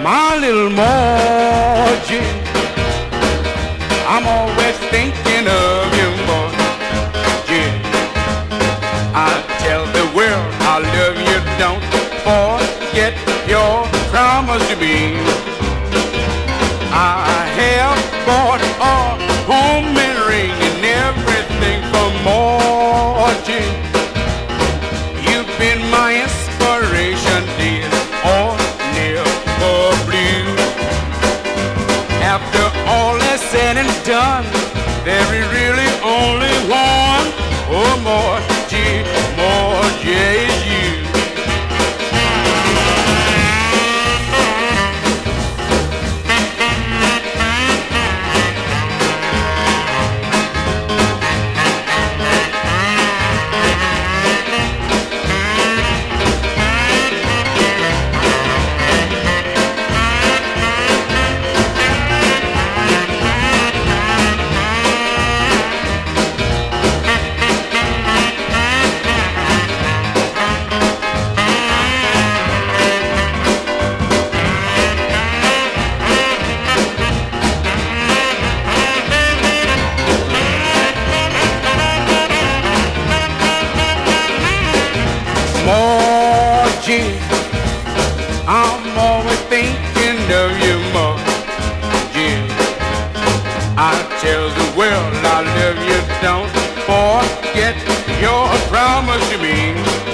My little Margie, I'm always thinking of you, Margie. I tell the world I love you, don't forget your promise to me. I have bought a homemade ring and everything for Margie. You've been my inspiration, dear, or never blue. After all is said and done, there is really only one. Oh, Margie, Margie is you. Margie, I'm always thinking of you, Margie. I tell the world I love you, don't forget your promise to me.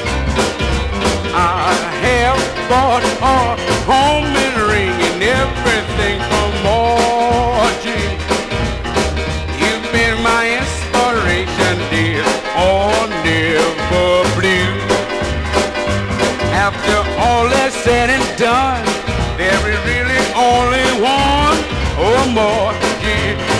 I have bought a homemade ring and everything for Margie. You've been my inspiration, dear, or never blue. After all is said and done, there is really only one. Oh, Margie,